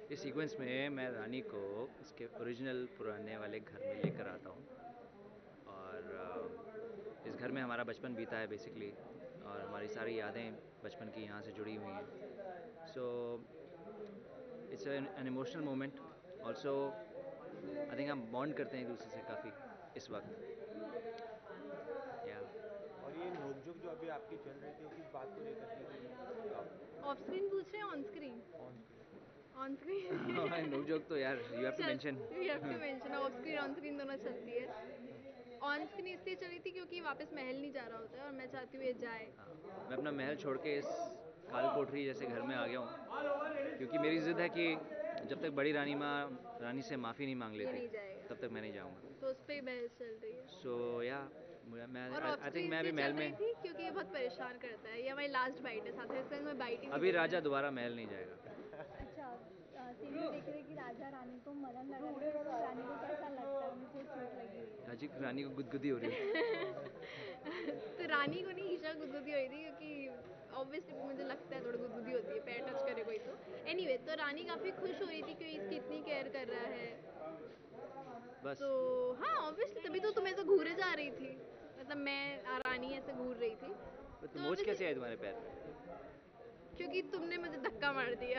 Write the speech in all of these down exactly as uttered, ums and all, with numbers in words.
इस सीक्वेंस में मैं रानी को इसके ओरिजिनल पुराने वाले घर में लेकर आता हूँ और अ, इस घर में हमारा बचपन बीता है बेसिकली, और हमारी सारी यादें बचपन की यहाँ से जुड़ी हुई हैं। So it's an emotional moment also. I think हम बॉन्ड करते हैं एक दूसरे से काफ़ी इस वक्त। या और ये नोकझोंक जो अभी आपकी चल रही थी वो किस बात को लेकर के थी आप ऑफ स्क्रीन पूछ रहे हैं on screen? On screen? On screen. No joke तो यार यू हैव टू चल, mention. You have to mention, off screen on screen दोनों चलती है। ऑन स्क्रीन इसलिए चली थी क्योंकि वापस महल नहीं जा रहा होता है और मैं चाहती हूँ ये जाए। मैं अपना महल छोड़ के इस काल कोठरी जैसे घर में आ गया हूँ, क्योंकि मेरी ज़िद है कि जब तक बड़ी रानी माँ रानी से माफ़ी नहीं मांग ये लेती नहीं जाएगा, तब तक मैं नहीं जाऊँगा। तो उस पर बहस चल रही है। सो या मैं और ऑफ आई थिंक स्क्रीन मैं अभी इसलिए महल चल रही में। थी क्योंकि ये बहुत परेशान करता है। ये हमारी लास्ट बाइट है, साथ में इसका मैं बाइट ही नहीं अभी देता राजा है। दोबारा महल नहीं जाएगा। अच्छा, सीन में देख रहे हैं कि राजा रानी को मलम लगा रहे हैं, तो रानी को कैसा लगता है? उनको चोट लगी हुई है। राजी रानी को गुदगुदी हो रही है। तो रानी को नहीं, ईशा गुदगुदी हो रही थी क्योंकि ऑब्वियसली मुझे लगता है थोड़ी गुदगुदी होती है पैर टच करे कोई तो। एनीवे anyway, तो रानी काफ़ी खुश हो रही थी कि इसकी इतनी केयर कर रहा है। बस तो हाँ, ऑब्वियसली तभी तो तुम ऐसे घूरे जा रही थी, मतलब मैं आ, रानी ऐसे घूर रही थी। तो तो मोच कैसे आई ऑब्वियसली तुम्हारे पैर पे? क्योंकि तुमने मुझे धक्का मार दिया।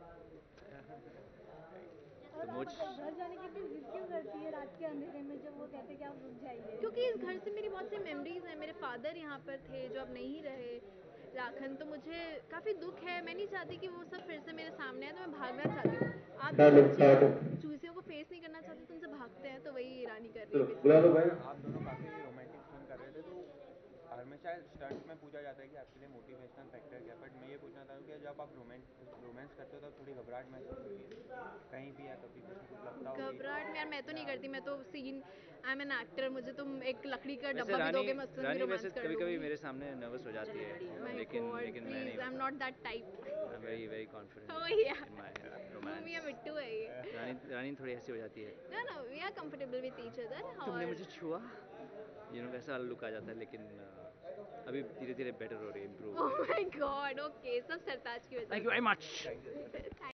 तो और आप मोच घर जाने की इतनी जिद क्यों करती है रात के अंधेरे में, जब वो कहते हैं कि आप रुक जाइए? क्योंकि इस घर से मेरी बहुत सी मेमोरीज हैं। मेरे फादर यहाँ पर थे जो अब नहीं रहे, लाखन। तो मुझे काफ़ी दुख है, मैं नहीं चाहती कि वो सब फिर से मेरे सामने आए, तो मैं भागना चाहती हूँ। आप जैसे बच्चे चूसियों को फेस नहीं करना चाहते, तुमसे भागते हैं, तो वही रानी कर रही है बेसिकली। आप दोनों काफ़ी रोमांटिक स्टंट कर रहे थे, तो हमेशा स्टंट्स में पूछा जाता है कि आपके लिए मोटिवेशनल फैक्टर क्या है, बट मैं ये पूछना चाहता हूँ कि जब आप रोमांस रोमांस करते हो तब थोड़ी घबराहट महसूस होती है कहीं भी, या कभी कुछ कुछ लगता हो कि घबराहट में यार मैं तो अपने नहीं आप? करती, मैं तो scene, I am an actor. मुझे तुम एक लकड़ी का वैसे डब्बा भी रानी दोगे, मैं उससे भी रानी वैसे रोमांस कर कभी कभी लूंगी। मेरे सामने नर्वस हो जाती है, माय लेकिन गॉड लेकिन मैं नहीं प्लीज, आई एम होता। Not that type. I am very very oh confident yeah, in my भूमि या रोमांस। मिट्टू है ये। रानी रानी थोड़ी ऐसी हो जाती है, no no, we are comfortable with each other. तुमने और मुझे छुआ, यू नो वैसा लुक आ जाता है, लेकिन uh, अभी धीरे धीरे बेटर हो रही है, इम्प्रूव हो ओह रही माय गॉड, ओके, सब सरताज की है। वजह थैंक यू वेरी से। मच। Thank you sir.